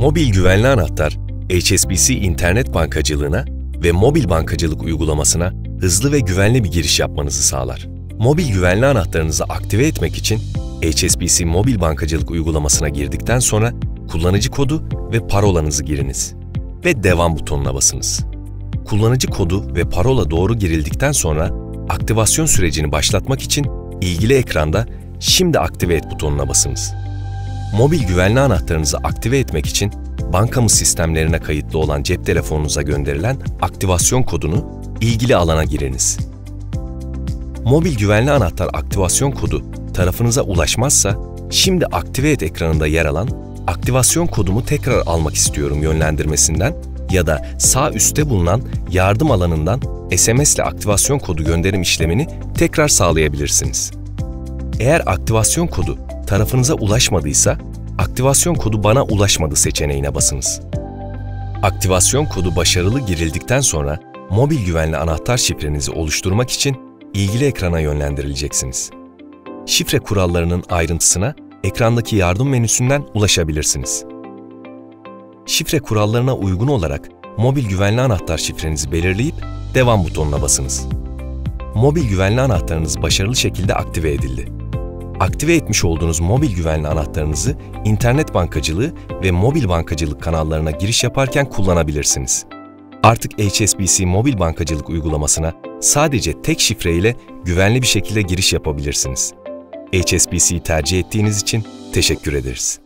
Mobil güvenli anahtar, HSBC internet bankacılığına ve mobil bankacılık uygulamasına hızlı ve güvenli bir giriş yapmanızı sağlar. Mobil güvenli anahtarınızı aktive etmek için HSBC mobil bankacılık uygulamasına girdikten sonra kullanıcı kodu ve parolanızı giriniz ve devam butonuna basınız. Kullanıcı kodu ve parola doğru girildikten sonra aktivasyon sürecini başlatmak için ilgili ekranda "Şimdi aktive et" butonuna basınız. Mobil güvenli anahtarınızı aktive etmek için bankamız sistemlerine kayıtlı olan cep telefonunuza gönderilen aktivasyon kodunu ilgili alana giriniz. Mobil güvenli anahtar aktivasyon kodu tarafınıza ulaşmazsa, "Şimdi aktive et" ekranında yer alan "Aktivasyon kodumu tekrar almak istiyorum" yönlendirmesinden ya da sağ üstte bulunan yardım alanından SMS ile aktivasyon kodu gönderim işlemini tekrar sağlayabilirsiniz. Eğer aktivasyon kodu tarafınıza ulaşmadıysa, "Aktivasyon kodu bana ulaşmadı" seçeneğine basınız. Aktivasyon kodu başarılı girildikten sonra mobil güvenli anahtar şifrenizi oluşturmak için ilgili ekrana yönlendirileceksiniz. Şifre kurallarının ayrıntısına ekrandaki yardım menüsünden ulaşabilirsiniz. Şifre kurallarına uygun olarak mobil güvenli anahtar şifrenizi belirleyip devam butonuna basınız. Mobil güvenli anahtarınız başarılı şekilde aktive edildi. Aktive etmiş olduğunuz mobil güvenli anahtarınızı internet bankacılığı ve mobil bankacılık kanallarına giriş yaparken kullanabilirsiniz. Artık HSBC mobil bankacılık uygulamasına sadece tek şifre ile güvenli bir şekilde giriş yapabilirsiniz. HSBC'yi tercih ettiğiniz için teşekkür ederiz.